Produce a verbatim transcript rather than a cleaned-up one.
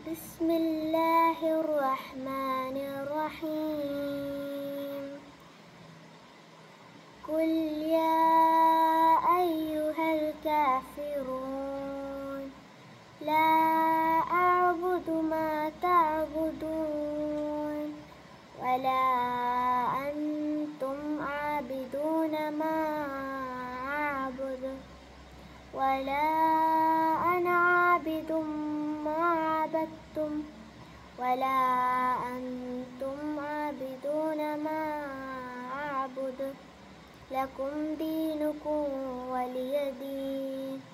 بسم الله الرحمن الرحيم قل يا أيها الكافرون لا أعبد ما تعبدون ولا أنتم عابدون ما أعبد ولا أنا عابد ما عبدتم ولا أنتم عابدون ما أعبد لكم دينكم ولي دين.